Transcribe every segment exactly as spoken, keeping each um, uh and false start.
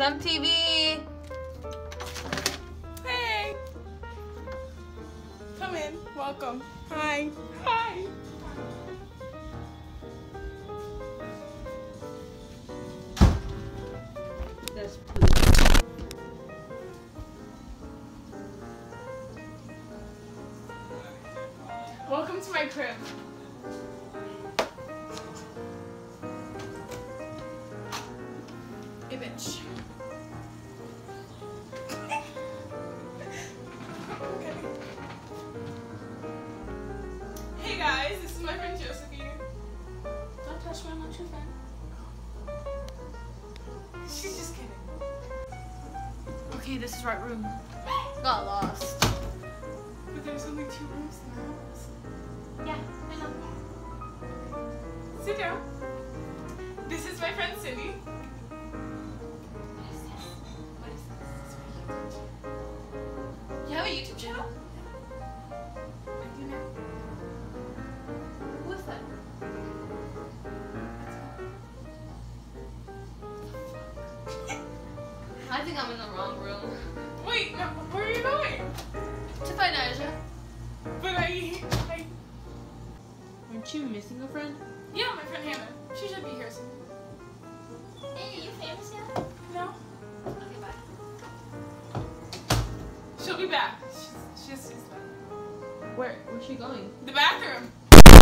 M T V. Hey. Come in. Welcome. Hi. Hi. That's Welcome to my crib. Hey, bitch. Okay. Hey guys, this is my friend Josephine. Don't touch my lunch, friend. She's just kidding. okay. This is right room. Got lost. But there's only two rooms in the house. Yeah, I know. Sit down. This is my friend Cindy. You have a YouTube channel? I do now. Who is that? I think I'm in the wrong room. Wait, no, where are you going? To find Aja. But I, I, Aren't you missing a friend? yeah, my friend Hannah. She should be here soon. Hey, are you famous yet? No, Okay, bye. she'll be back. She's, she's, she's back. Where? Where's she going? The bathroom.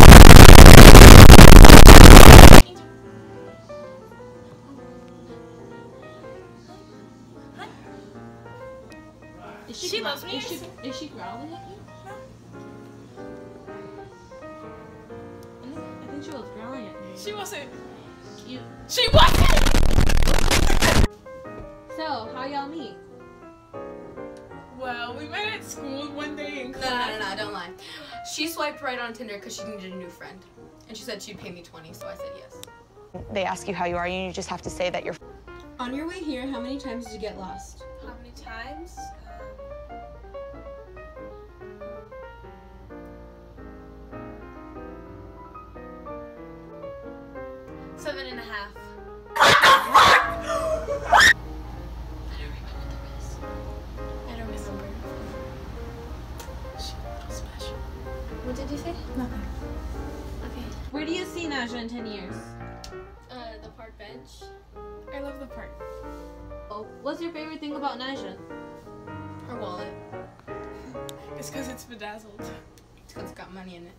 Is She gra- loves me. Is she, is she growling at you? No. I think, I think she was growling at me. She wasn't. You. She wasn't! So, how y'all meet? Well, we met at school one day in No, class. no, no, no, don't lie. She swiped right on Tinder because she needed a new friend. And she said she'd pay me twenty, so I said yes. They ask you how you are, and you just have to say that you're. On your way here, how many times did you get lost? How many times? Seven and a half. I don't remember. She's a little special. What did you say? Nothing. Okay. Where do you see Naja in ten years? Uh, the park bench. I love the park. Oh, what's your favorite thing about Naja? Her wallet. It's because it's bedazzled. It's because it's got money in it.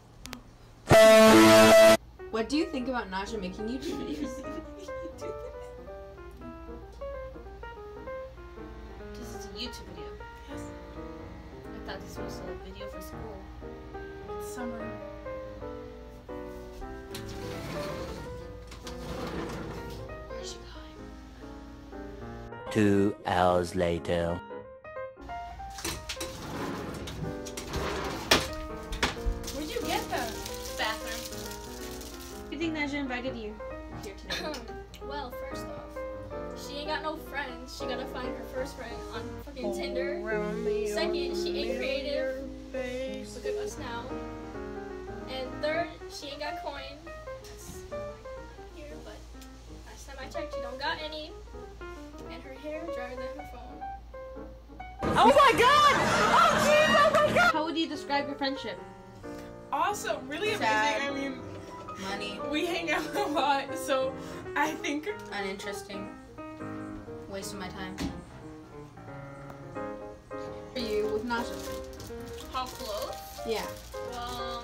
What do you think about Naja making YouTube videos? This is a YouTube video. Yes. I thought this was a video for school. It's summer. Where's she going? Two hours later. Where'd you get that? Bathroom. Do you think Naja invited you here today? Well, first off, she ain't got no friends. She gotta find her first friend on fucking Tinder. Second, she ain't creative. Look at us now. And third, she ain't got coin. That's here, but last time I checked, she don't got any. And her hair drier than her phone. Oh my god! Oh jeez! Oh my god! How would you describe your friendship? Awesome, really amazing. Sad. I mean, Money. we hang out a lot, so I think Uninteresting. Wasting my time. Are you with Naja? How close? Yeah. Well,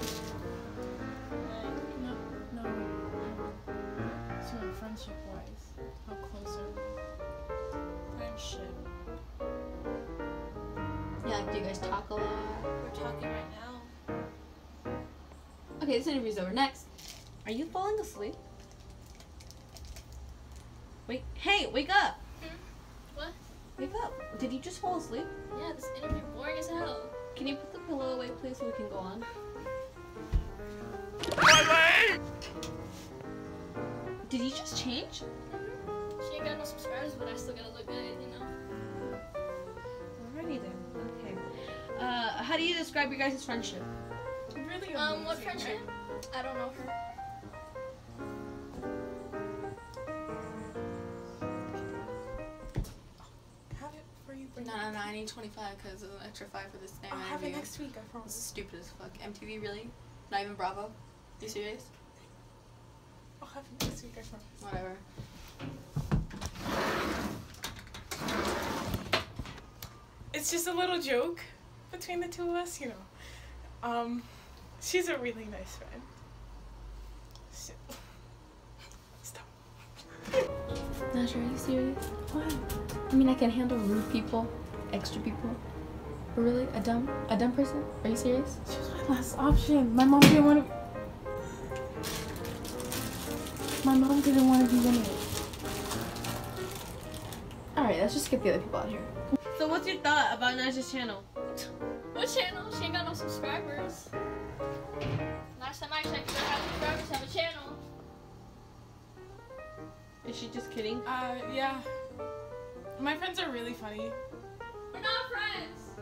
no, no. So friendship wise, how close are we? friendship. Yeah, like, do you guys talk a lot? We're talking right now. Okay, this interview's over. Next. Are you falling asleep? Wait, hey, wake up! What? Wake up. Did you just fall asleep? Yeah, this interview boring as hell. Can you put the pillow away, please, so we can go on? Did you just change? She ain't got no subscribers, but I still gotta look good, you know? Alrighty then. Okay. Uh, how do you describe your guys' friendship? Really amazing. Um, what friendship? I don't know her. no, I need twenty-five because of an extra five for this damn I'll have interview. it next week, I This is promise. stupid as fuck. M T V, really? Not even Bravo? You serious? I'll have it next week, I promise. Whatever. It's just a little joke between the two of us, you know. Um, she's a really nice friend. So, stop. Naja, are you serious? Why? I mean, I can handle rude people, extra people. But really? A dumb, a dumb person? Are you serious? She was my last option. My mom didn't want to. My mom didn't want to be in it. Alright, let's just get the other people out here. So what's your thought about Naja's channel? What channel? She ain't got no subscribers. Last time I checked, she have subscribers have a channel. Is she just kidding? Uh, yeah. My friends are really funny. We're not friends.